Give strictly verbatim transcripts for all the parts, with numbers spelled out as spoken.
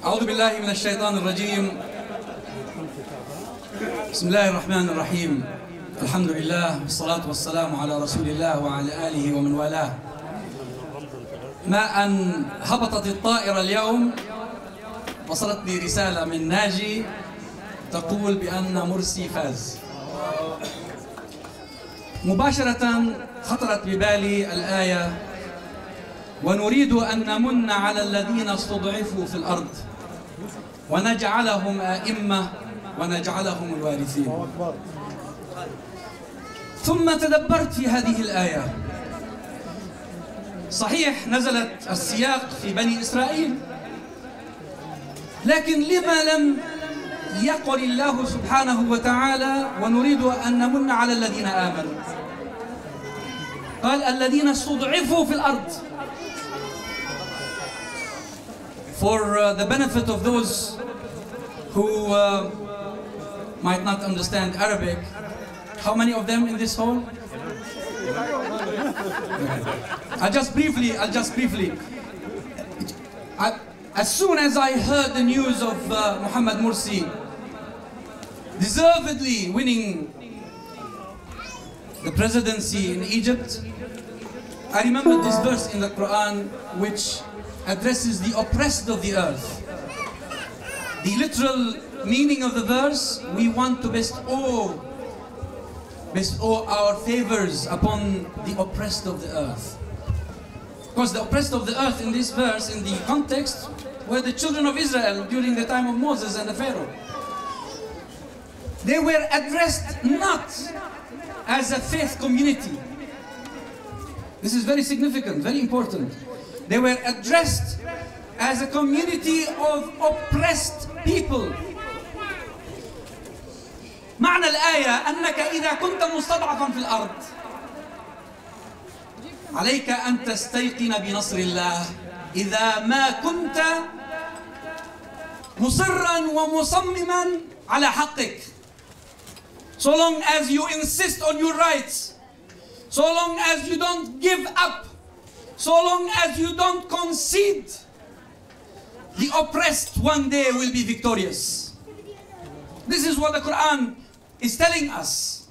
أعوذ بالله من الشيطان الرجيم. بسم الله الرحمن الرحيم. الحمد لله والصلاة والسلام على رسول الله وعلى آله ومن والاه. ما أن هبطت الطائرة اليوم وصلتني رسالة من ناجي تقول بأن مرسي فاز. مباشرة خطرت ببالي الآية: ونريد أن نمن على الذين استضعفوا في الأرض ونجعلهم أئمة ونجعلهم الوارثين. ثم تدبرت في هذه الآية. صحيح نزلت السياق في بني إسرائيل، لكن لما لم يقل الله سبحانه وتعالى ونريد أن نمن على الذين آمنوا؟ قال الذين استضعفوا في الأرض. For uh, the benefit of those who uh, might not understand Arabic, how many of them in this hall? I'll just briefly, I'll just briefly. I, as soon as I heard the news of uh, Muhammad Morsi deservedly winning the presidency in Egypt, I remembered this verse in the Quran which addresses the oppressed of the earth. The literal meaning of the verse: we want to bestow, bestow our favors upon the oppressed of the earth. Because the oppressed of the earth in this verse, in the context, were the children of Israel during the time of Moses and the Pharaoh. They were addressed not as a faith community. This is very significant, very important. They were addressed as a community of oppressed people. معنى الآية أنك إذا كنت مستضعفا في الأرض عليك أن تستيقن بنصر الله إذا ما كنت مصرا ومصمما على حقك. So long as you insist on your rights, so long as you don't give up, so long as you don't concede, the oppressed one day will be victorious. This is what the Quran is telling us.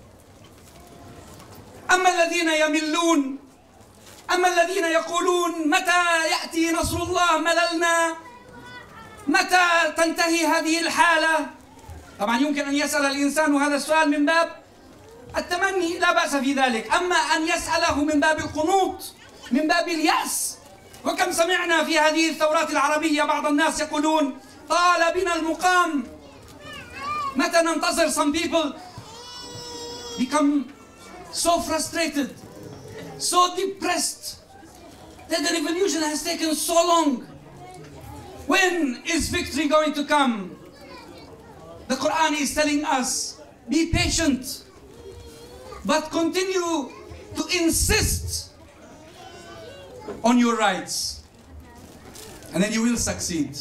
أما الذين يملون أما الذين يقولون متى يأتي نصر الله مللنا، متى تنتهي هذه الحالة. طبعا يمكن أن يسأل الإنسان هذا السؤال من باب التمني، لا بأس في ذلك. أما أن يسأله من باب القنوط، من باب اليأس. وكم سمعنا في هذه الثورات العربية بعض الناس يقولون طال بنا المقام، متى ننتصر. Some people become so frustrated, so depressed that the revolution has taken so long. When is victory going to come? The Quran is telling us, be patient, but continue to insist on your rights, and then you will succeed.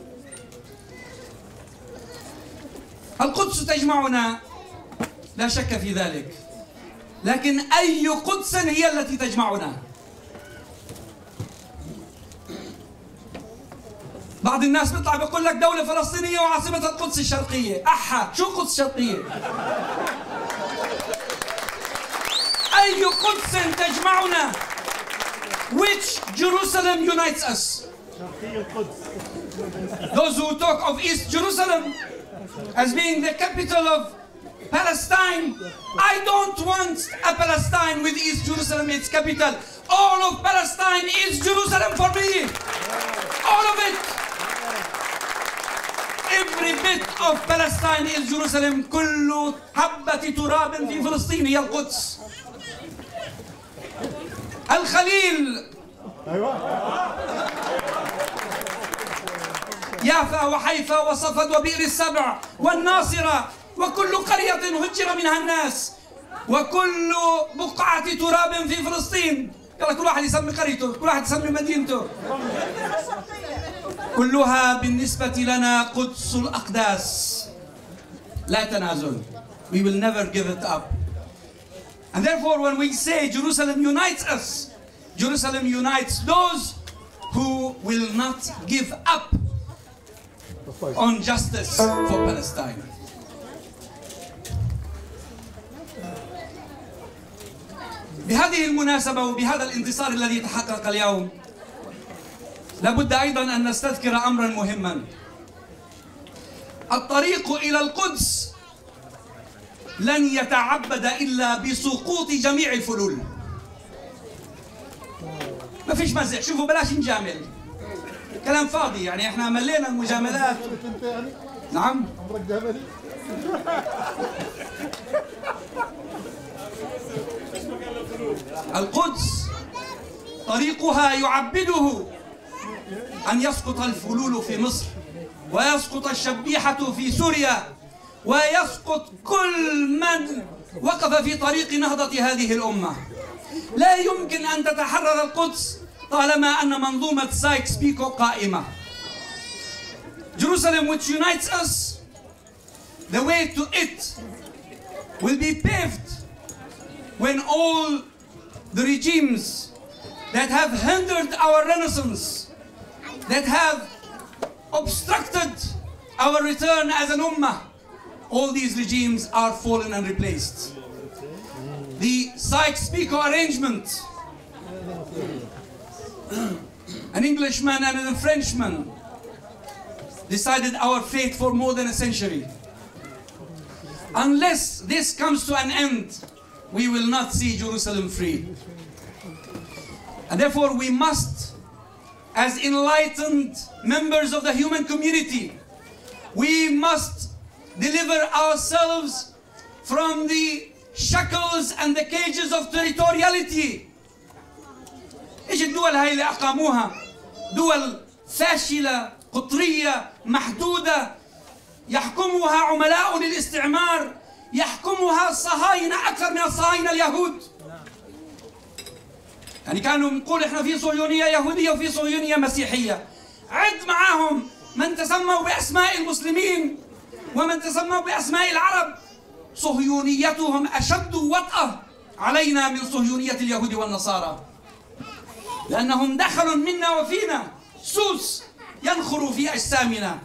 القدس تجمعنا لا شك في ذلك، لكن أي قدس هي التي تجمعنا؟ بعض الناس بيطلع بيقول لك دولة فلسطينية وعاصمتها القدس الشرقية. أحا، شو قدس شرقية؟ أي قدس تجمعنا؟ Which Jerusalem unites us? Those who talk of East Jerusalem as being the capital of Palestine, I don't want a Palestine with East Jerusalem its capital. All of Palestine is Jerusalem for me. All of it. Every bit of Palestine is Jerusalem. كل حبة تراب في فلسطين هي القدس. الخليل، يافا وحيفا وصفد وبئر السبع والناصرة وكل قرية هجر منها الناس وكل بقعة تراب في فلسطين. يلا كل واحد يسمي قريته، كل واحد يسمي مدينته. كلها بالنسبة لنا قدس الأقداس. لا تنازل. We will never give it up. And therefore when we say Jerusalem unites us, Jerusalem unites those who will not give up on justice for Palestine. بهذه المناسبة وبهذا الانتصار الذي تحقق اليوم لابد أيضا أن نستذكر أمرا مهما. الطريق إلى القدس لن يتعبد إلا بسقوط جميع الفلول. ما فيش مزح، شوفوا بلاش نجامل، كلام فاضي، يعني احنا ملينا المجاملات. نعم القدس طريقها يعبده أن يسقط الفلول في مصر، ويسقط الشبيحة في سوريا، ويسقط كل من وقف في طريق نهضة هذه الأمة. لا يمكن أن تتحرر القدس طالما أن منظومة سايكس بيكو قائمة. Jerusalem, which unites us, the way to it will be paved when all the regimes that have hindered our renaissance, that have obstructed our return as an ummah, all these regimes are fallen and replaced. The Sykes-Picot arrangement, an Englishman and a Frenchman decided our fate for more than a century. Unless this comes to an end, we will not see Jerusalem free. And therefore we must, as enlightened members of the human community, we must deliver ourselves from the shackles and the cages of territoriality. ايش الدول هاي اللي اقاموها؟ دول فاشلة قطرية محدودة يحكمها عملاء للاستعمار، يحكمها الصهاينة أكثر من الصهاينة اليهود. يعني كانوا نقول احنا في صهيونية يهودية وفي صهيونية مسيحية. عد معاهم من تسموا بأسماء المسلمين ومن تسموا بأسماء العرب، صهيونيتهم أشد وطأة علينا من صهيونية اليهود والنصارى، لأنهم دخل منا وفينا، سوس ينخر في أجسامنا.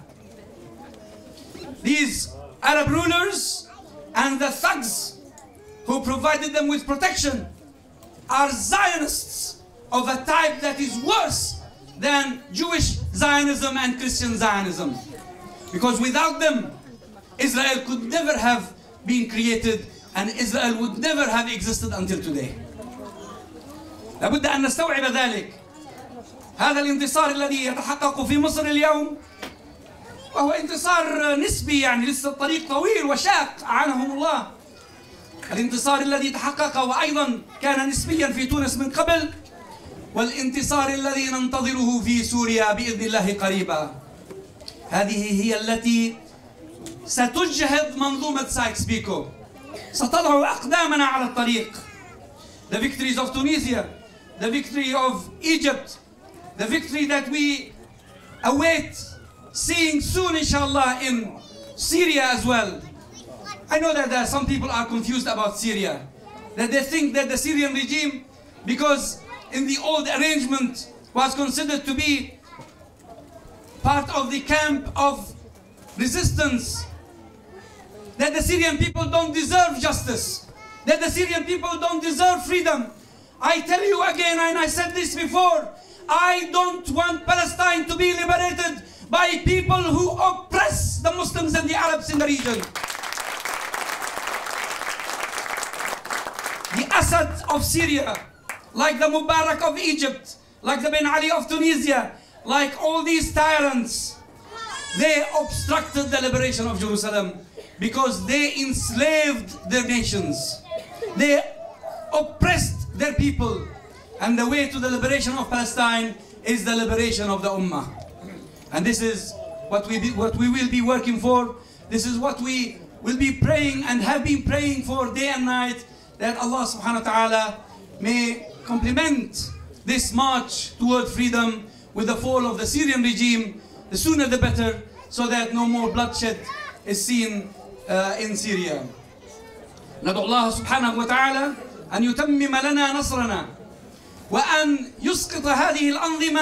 These Arab rulers and the thugs who provided them with protection are Zionists of a type that is worse than Jewish Zionism and Christian Zionism. Because without them, Israel could never have been created and Israel would never have existed until today. لابد أن نستوعب ذلك. هذا الانتصار الذي يتحقق في مصر اليوم وهو انتصار نسبي، يعني لسه الطريق طويل وشاق أعانهم الله. الانتصار الذي تحقق وأيضا كان نسبيا في تونس من قبل، والانتصار الذي ننتظره في سوريا بإذن الله قريبا. هذه هي التي ستجهض منظومة سايكس بيكو، ستضع أقدامنا على الطريق. The victories of Tunisia, the victory of Egypt, the victory that we await seeing soon inshallah in Syria as well. I know that uh, some people are confused about Syria, that they think that the Syrian regime, because in the old arrangement was considered to be part of the camp of resistance, that the Syrian people don't deserve justice, that the Syrian people don't deserve freedom. I tell you again, and I said this before, I don't want Palestine to be liberated by people who oppress the Muslims and the Arabs in the region. The Assad of Syria, like the Mubarak of Egypt, like the Ben Ali of Tunisia, like all these tyrants, they obstructed the liberation of Jerusalem because they enslaved their nations. They oppressed their people. And the way to the liberation of Palestine is the liberation of the Ummah. And this is what we, be, what we will be working for. This is what we will be praying and have been praying for day and night, that Allah subhanahu wa ta'ala may complement this march toward freedom with the fall of the Syrian regime, the sooner the better, so that no more bloodshed is seen uh, in Syria. ندعو الله سبحانه وتعالى أن يتمم لنا نصرنا وأن يسقط هذه الأنظمة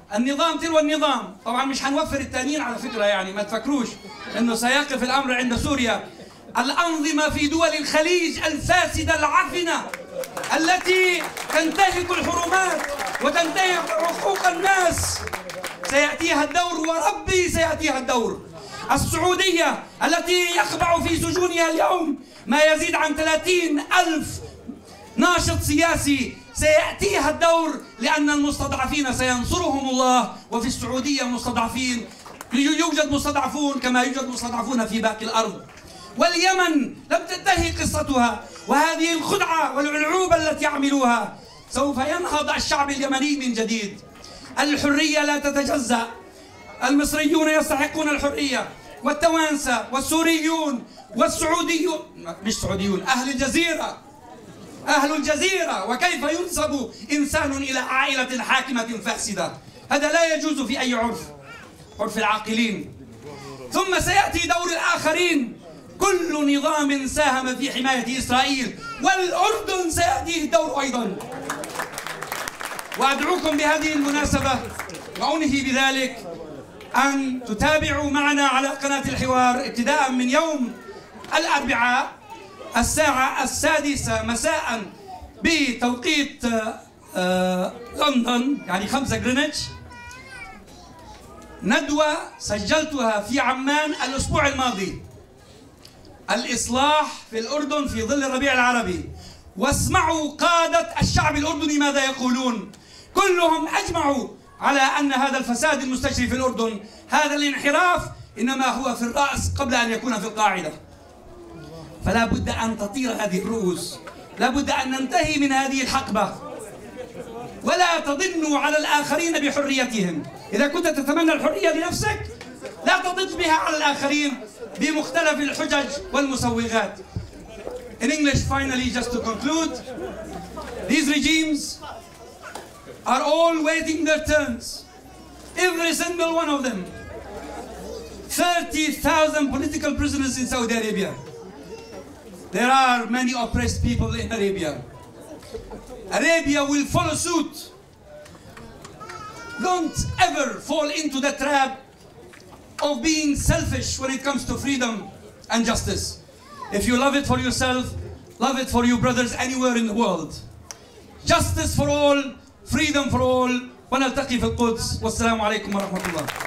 النظام تلو النظام. طبعا مش هنوفر التانيين على فكرة، يعني ما تفكروش انه سيقف الامر عند سوريا. الانظمة في دول الخليج الفاسدة العفنة التي تنتهك الحرمات وتنتهك حقوق الناس سيأتيها الدور، وربي سيأتيها الدور. السعودية التي يخضع في سجونها اليوم ما يزيد عن ثلاثين ألف ناشط سياسي سيأتيها الدور، لأن المستضعفين سينصرهم الله. وفي السعودية مستضعفين، يوجد مستضعفون كما يوجد مستضعفون في باقي الأرض. واليمن لم تنتهي قصتها، وهذه الخدعة والعلعوبة التي عملوها سوف ينهض الشعب اليمني من جديد. الحرية لا تتجزأ، المصريون يستحقون الحرية، والتوانسة والسوريون والسعوديون، مش سعوديون، أهل الجزيرة، أهل الجزيرة. وكيف ينسب إنسان إلى عائلة حاكمة فاسدة؟ هذا لا يجوز في أي عرف، عرف العاقلين. ثم سيأتي دور الآخرين، كل نظام ساهم في حماية إسرائيل، والأردن سيأتيه الدور أيضا. وأدعوكم بهذه المناسبة وأنهي بذلك أن تتابعوا معنا على قناة الحوار ابتداء من يوم الأربعاء الساعة السادسة مساء بتوقيت لندن، يعني خمسة جرينتش، ندوة سجلتها في عمان الأسبوع الماضي، الإصلاح في الأردن في ظل الربيع العربي. واسمعوا قادة الشعب الأردني ماذا يقولون. كلهم أجمعوا على أن هذا الفساد المستجري في الأردن، هذا الانحراف، إنما هو في الرأس قبل أن يكون في القاعدة. فلا بد أن تطير هذه الرؤوس، لا بد أن ننتهي من هذه الحقبة، ولا تضنوا على الآخرين بحريتهم. إذا كنت تتمنى الحرية لنفسك لا تضن بها على الآخرين بمختلف الحجج والمسوغات. In English, finally, just to conclude, these regimes are all waiting their turns. Every single one of them. thirty thousand political prisoners in Saudi Arabia. There are many oppressed people in Arabia. Arabia will follow suit. Don't ever fall into the trap of being selfish when it comes to freedom and justice. If you love it for yourself, love it for your brothers anywhere in the world. Justice for all, freedom for all. ونلتقي في القدس، والسلام عليكم ورحمة الله.